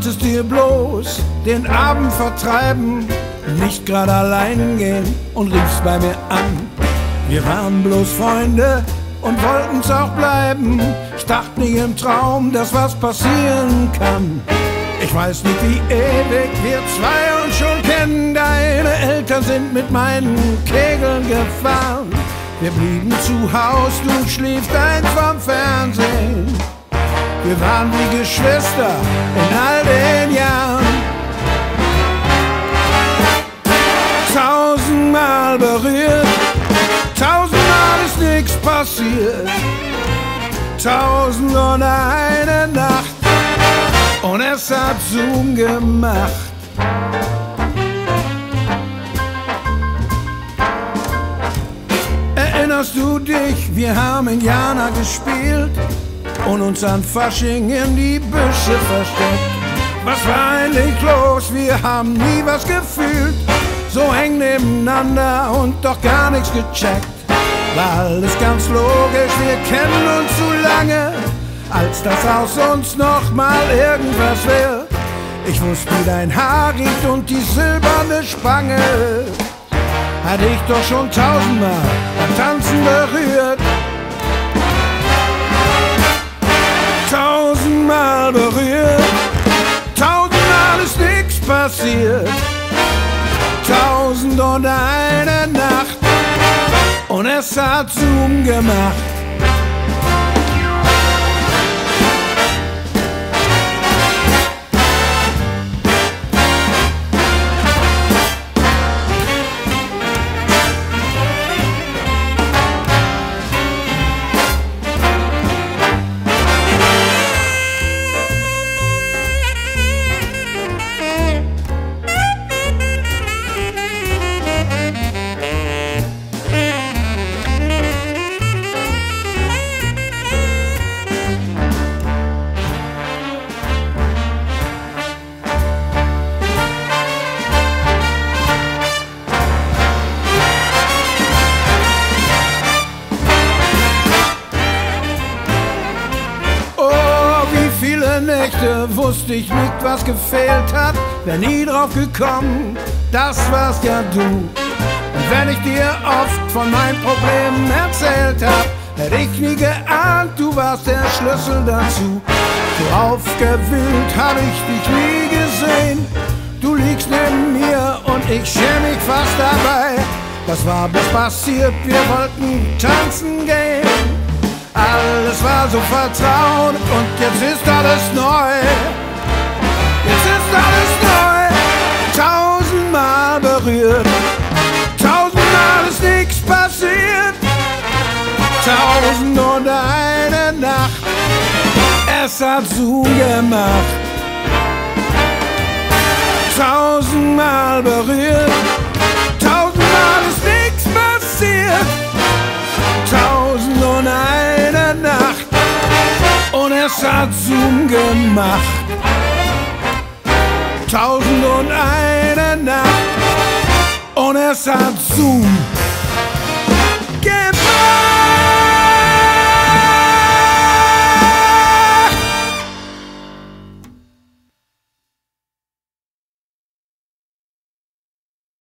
wolltest dir bloß den Abend vertreiben, nicht grad allein gehen und riefst bei mir an. Wir waren bloß Freunde und wollten's auch bleiben. Ich dachte nie im Traum, dass was passieren kann. Ich weiß nicht, wie ewig wir zwei uns schon kennen. Deine Eltern sind mit meinen Kegeln gefahren. Wir blieben zu Haus, du schliefst eins vom Fernsehen. Wir waren wie Geschwister in all den Jahren. 1000-mal berührt, 1000-mal ist nichts passiert. 1001 Nacht und es hat Zoom gemacht. Erinnerst du dich, wir haben Indianer gespielt und uns an Fasching in die Büsche versteckt. Was war eigentlich los? Wir haben nie was gefühlt, so eng nebeneinander und doch gar nichts gecheckt. War alles ganz logisch, wir kennen uns zu lange, als dass aus uns noch mal irgendwas wird. Ich wusste, wie dein Haar riecht und die silberne Spange hatte ich doch schon 1000-mal beim Tanzen berührt. 1000-mal berührt, 1000-mal ist nichts passiert. 1001 Nacht und es hat Zoom gemacht. Nächte wusste ich nicht, was gefehlt hat, wär nie drauf gekommen, das warst ja du. Und wenn ich dir oft von meinen Problemen erzählt hab, hätte ich nie geahnt, du warst der Schlüssel dazu. So aufgewühlt hab ich dich nie gesehen, du liegst neben mir und ich schäm mich fast dabei. Was war bloß passiert, wir wollten tanzen gehen. Alles war so vertraut und jetzt ist alles neu. Jetzt ist alles neu. 1000-mal berührt, 1000-mal ist nichts passiert. 1001 Nacht, es hat Zoom gemacht. 1000-mal berührt, 1000-mal ist nichts passiert. 1001 Nacht und es hat Zoom gemacht. 1001 Nacht und es hat Zoom